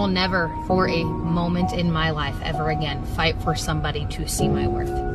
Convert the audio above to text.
will never, for a moment in my life ever again, fight for somebody to see my worth.